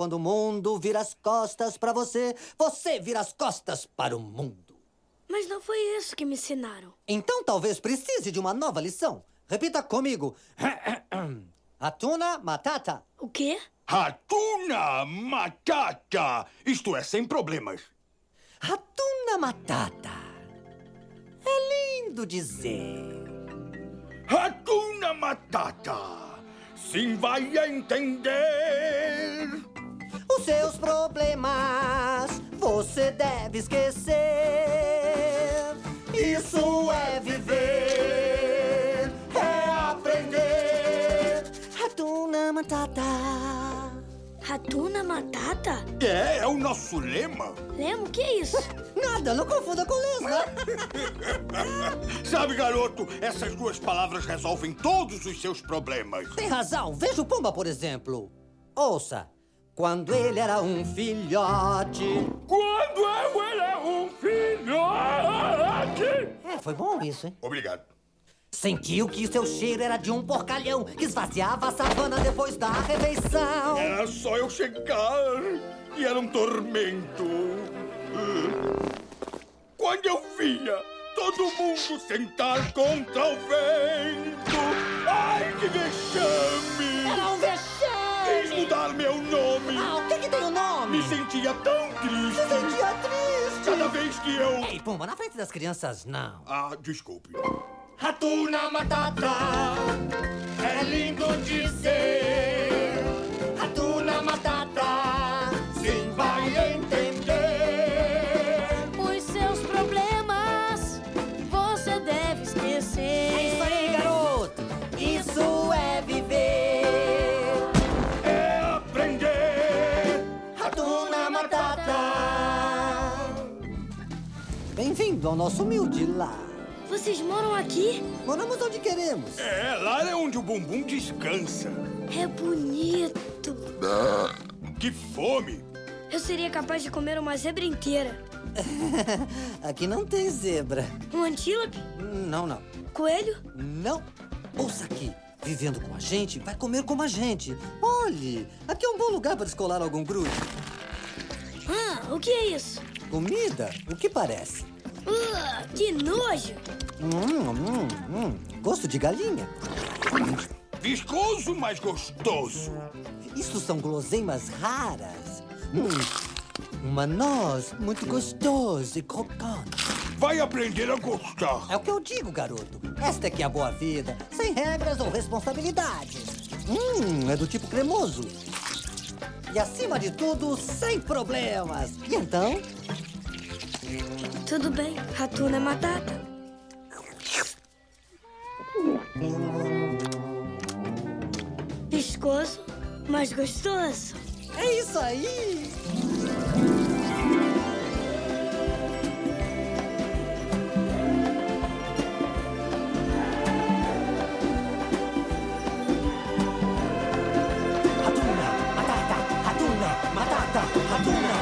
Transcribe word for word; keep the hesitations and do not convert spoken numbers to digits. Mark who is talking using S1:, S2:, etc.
S1: Quando o mundo vira as costas para você, você vira as costas para o mundo.
S2: Mas não foi isso que me ensinaram.
S1: Então talvez precise de uma nova lição. Repita comigo. Hakuna Matata.
S2: O quê?
S3: Hakuna Matata. Isto é, sem problemas.
S1: Hakuna Matata. É lindo dizer.
S3: Hakuna Matata. Sim, vai entender.
S1: Os seus problemas você deve esquecer. Isso é viver, é aprender. Hakuna Matata.
S2: Hakuna Matata?
S3: É, é o nosso lema.
S2: Lema, o que é isso?
S1: Nada, não confunda com lesma.
S3: Sabe, garoto, essas duas palavras resolvem todos os seus problemas.
S1: Tem razão. Veja o Pumba, por exemplo. Ouça. Quando ele era um filhote.
S3: Quando eu era um filhote.
S1: É, foi bom isso, hein?
S3: Obrigado.
S1: Sentiu que seu cheiro era de um porcalhão que esvaziava a savana depois da refeição.
S3: Era só eu chegar e era um tormento. Quando eu via todo mundo sentar contra o vento. Ai, que vexame!
S1: Era um vexame!
S3: Quis mudar meu nome.
S1: Ah, o que que tem o nome?
S3: Me sentia tão triste.
S1: Se sentia triste.
S3: Cada vez que eu...
S1: Ei, Pumba, na frente das crianças, não.
S3: Ah, desculpe.
S1: Hakuna Matata, é lindo dizer. Hakuna Matata, sim, vai entender.
S2: Os seus problemas você deve esquecer.
S1: É isso aí, garoto. Isso é viver,
S3: É aprender.
S1: Hakuna Matata. Bem-vindo ao nosso humilde lar.
S2: Vocês moram aqui?
S1: Moramos onde queremos.
S3: É, lá é onde o bumbum descansa.
S2: É bonito.
S3: Que fome!
S2: Eu seria capaz de comer uma zebra inteira.
S1: Aqui não tem zebra.
S2: Um antílope?
S1: Não, não.
S2: Coelho?
S1: Não. Ouça aqui. Vivendo com a gente, vai comer como a gente. Olhe, aqui é um bom lugar para descolar algum grude.
S2: Ah, o que é isso?
S1: Comida? O que parece?
S2: Uh, que nojo!
S1: Hum, hum, hum. Gosto de galinha.
S3: Viscoso, mas gostoso.
S1: Isso são guloseimas raras. Hum. Uma noz muito gostosa e crocante.
S3: Vai aprender a gostar.
S1: É o que eu digo, garoto. Esta é que é a boa vida, sem regras ou responsabilidades. Hum, é do tipo cremoso. E acima de tudo, sem problemas. E então?
S2: Tudo bem, Hakuna Matata. Viscoso, mas gostoso.
S1: É isso aí! Hakuna Matata, Hakuna Matata, Hakuna